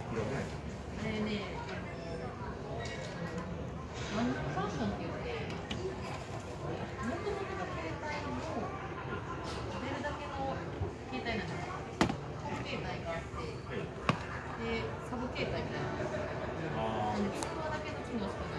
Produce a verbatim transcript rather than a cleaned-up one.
あれね、あの、ワンファンションって言って、もともとの携帯の出るだけの携帯なんですよ。本携帯があって、で、サブ携帯みたいな。通話だけの機能しか